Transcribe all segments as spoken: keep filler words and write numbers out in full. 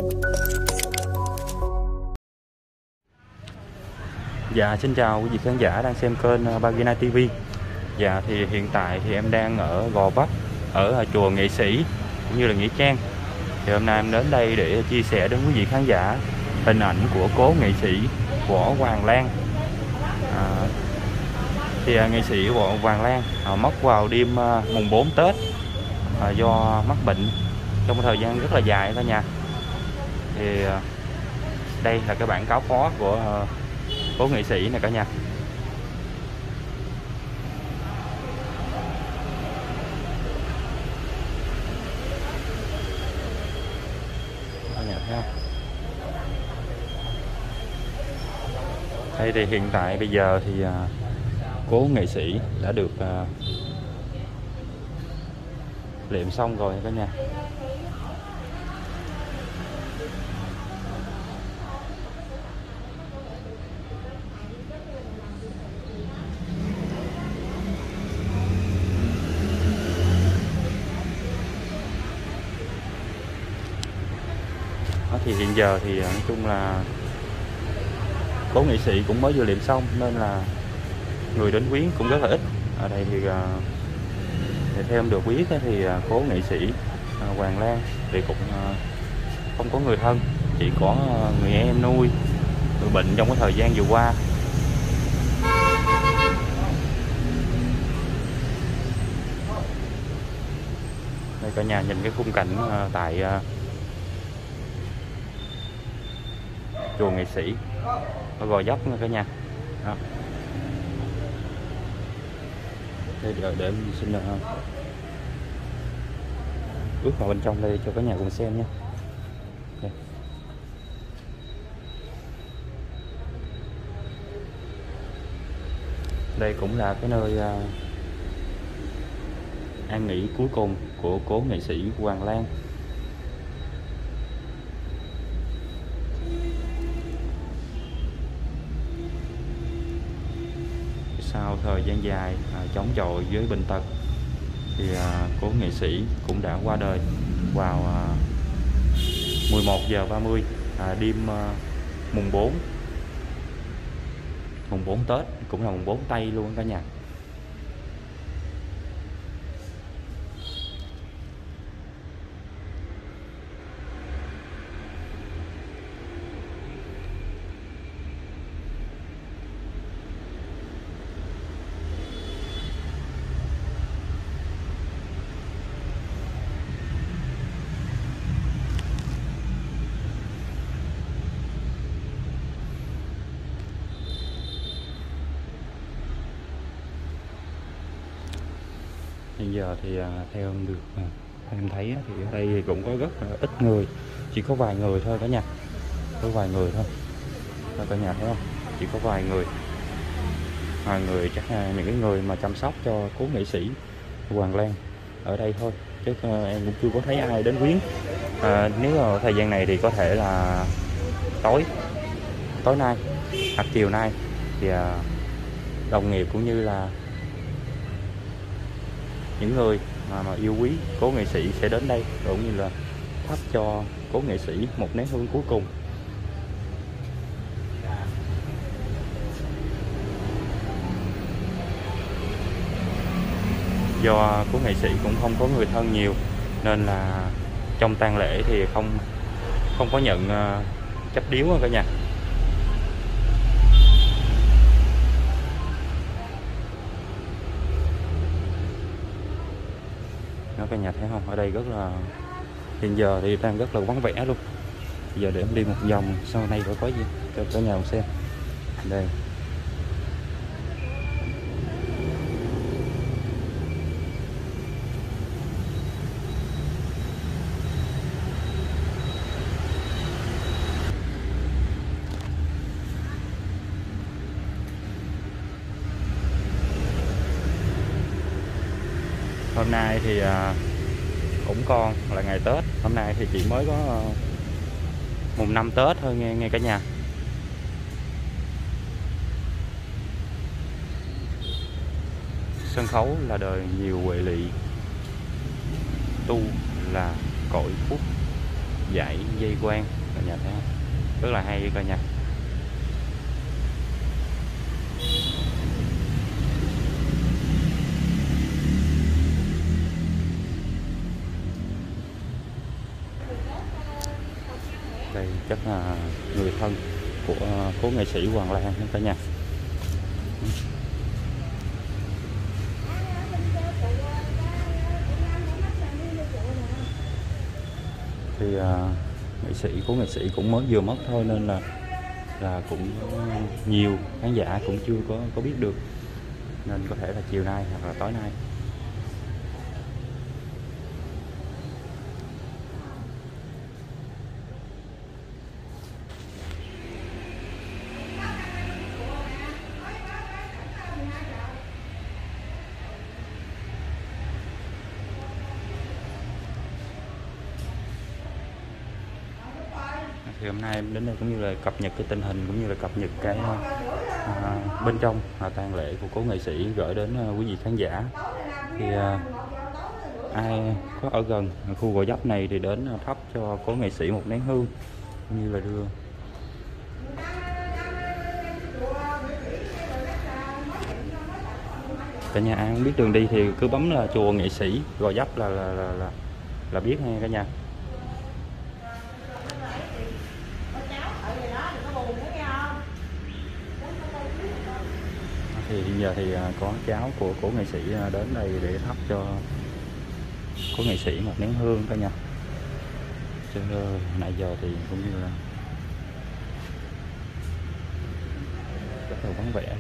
Dạ xin chào quý vị khán giả đang xem kênh Bagina ti vi. Dạ thì hiện tại thì em đang ở Gò Vấp, ở chùa Nghệ Sĩ cũng như là Nghĩa Trang. Thì hôm nay em đến đây để chia sẻ đến quý vị khán giả hình ảnh của cố nghệ sĩ Võ Hoàng Lan. À, thì à, nghệ sĩ Võ Hoàng Lan à, mất vào đêm à, mùng bốn Tết à, do mắc bệnh trong một thời gian rất là dài cả nhà. Thì à, đây là cái bản cáo phó của à, cố nghệ sĩ này cả nhà. Cả nhà thấy không? Đây thì hiện tại bây giờ thì à, cố nghệ sĩ đã được à, liệm xong rồi cả nhà. Thì hiện giờ thì nói chung là cố nghệ sĩ cũng mới vừa liệm xong nên là người đến viếng cũng rất là ít. Ở đây thì, thì theo em được biết thì cố nghệ sĩ Hoàng Lan thì cũng không có người thân, chỉ có người em nuôi người bệnh trong cái thời gian vừa qua. Đây cả nhà nhìn cái khung cảnh tại chùa Nghệ Sĩ ở Gò Vấp nha cả nhà. Đó. Đây để, để em xin uh, bước vào bên trong đây cho cả nhà cùng xem nha. Đây. Đây cũng là cái nơi uh, an nghỉ cuối cùng của cố nghệ sĩ Hoàng Lan. Sau thời gian dài à, chống chọi với bệnh tật thì à, cố nghệ sĩ cũng đã qua đời vào à, mười một giờ ba mươi à, đêm à, mùng bốn mùng bốn Tết, cũng là mùng bốn Tây luôn cả nhà. Hiện giờ thì à, theo em được à, em thấy thì ở đây thì cũng có rất là ít người, chỉ có vài người thôi cả nhà, có vài người thôi. Đó, cả nhà thấy không? Chỉ có vài người, vài người chắc là những cái người mà chăm sóc cho cố nghệ sĩ Hoàng Lan ở đây thôi, chứ à, em cũng chưa có thấy ai đến viếng. À, nếu mà thời gian này thì có thể là tối tối nay hoặc chiều nay thì à, đồng nghiệp cũng như là những người mà, mà yêu quý cố nghệ sĩ sẽ đến đây cũng như là thắp cho cố nghệ sĩ một nén hương cuối cùng. Do cố nghệ sĩ cũng không có người thân nhiều nên là trong tang lễ thì không không có nhận uh, chấp điếu cả nhà. Đó, cả nhà thấy không? Ở đây rất là hiện giờ thì đang rất là vắng vẻ luôn. Giờ để em đi một vòng sau này có có gì cho cả nhà xem. Đây. Hôm nay thì à, cũng còn là ngày Tết. Hôm nay thì chỉ mới có à, mùng năm Tết thôi nghe nghe cả nhà. Sân khấu là đời nhiều huệ lụy, tu là cội phúc. dải dây quang cả nhà thấy không? Rất là hay cả nhà. Đây chắc là người thân của cố nghệ sĩ Hoàng Lan cả nhà. Thì uh, nghệ sĩ cố nghệ sĩ cũng mới vừa mất thôi, nên là là cũng nhiều khán giả cũng chưa có có biết được, nên có thể là chiều nay hoặc là tối nay. Thì hôm nay em đến đây cũng như là cập nhật cái tình hình, cũng như là cập nhật cái à, bên trong à, tang lễ của cố nghệ sĩ gửi đến à, quý vị khán giả. Thì à, ai có ở gần khu Gò Vấp này thì đến à, thắp cho cố nghệ sĩ một nén hương, cũng như là đưa. Cả nhà ai không biết đường đi thì cứ bấm là chùa nghệ sĩ Gò Vấp là là là là, là biết nha cả nhà. Thì hiện giờ thì có cháu của cố nghệ sĩ đến đây để thắp cho cố nghệ sĩ một nén hương cả nhà. Chứ nãy giờ thì cũng như là rất là vắng vẻ.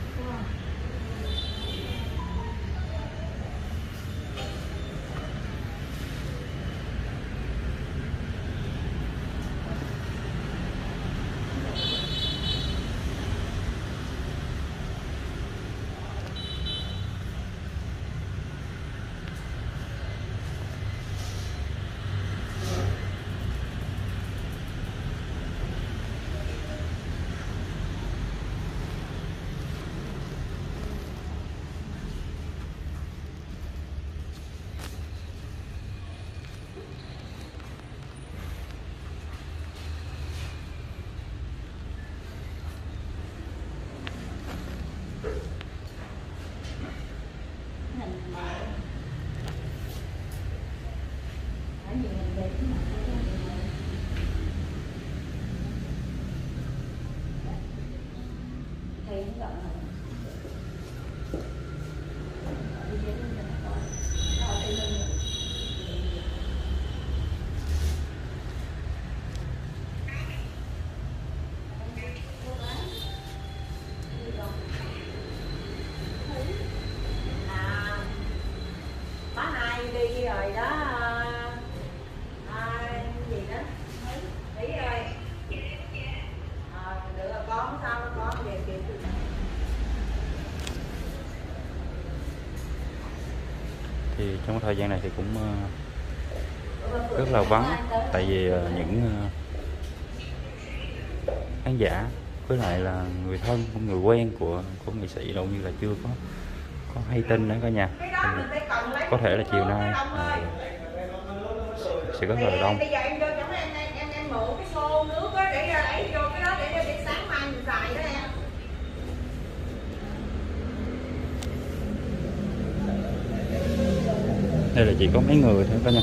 Thì trong thời gian này thì cũng rất là vắng, tại vì những khán giả với lại là người thân, người quen của của nghệ sĩ đâu như là chưa có có hay tin nữa cả nhà. Thì có thể là chiều nay à, sẽ rất là đông. Đây là chỉ có mấy người thôi cả nhà.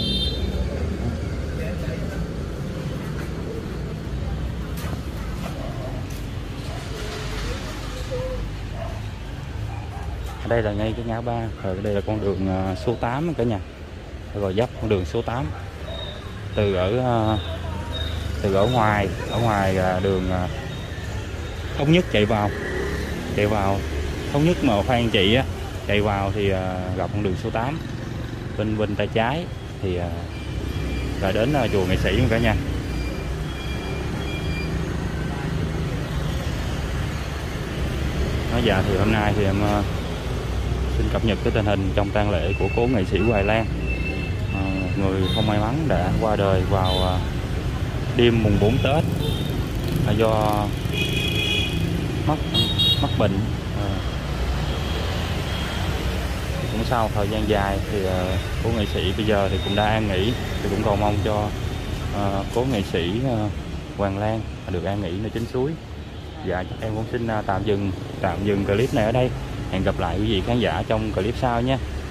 Ở đây là ngay cái ngã ba, rồi đây là con đường số tám cả nhà. Rồi dấp con đường số tám. Từ ở từ ở ngoài, ở ngoài đường Thống Nhất chạy vào, chạy vào Thống Nhất mà Phan Chị á, chạy vào thì gặp con đường số tám. Bên bên tay trái thì là đến chùa nghệ sĩ luôn cả nhà. Nói dạ thì hôm nay thì em xin cập nhật cái tình hình trong tang lễ của cố nghệ sĩ Hoài Lan, à, người không may mắn đã qua đời vào đêm mùng bốn Tết là do mắc mắc bệnh. À, cũng sau thời gian dài thì uh, cố nghệ sĩ bây giờ thì cũng đã an nghỉ, thì cũng cầu mong cho à, cố nghệ sĩ à, Hoàng Lan được an nghỉ nơi chính suối. Dạ chắc em cũng xin à, tạm dừng tạm dừng clip này ở đây. Hẹn gặp lại quý vị khán giả trong clip sau nha.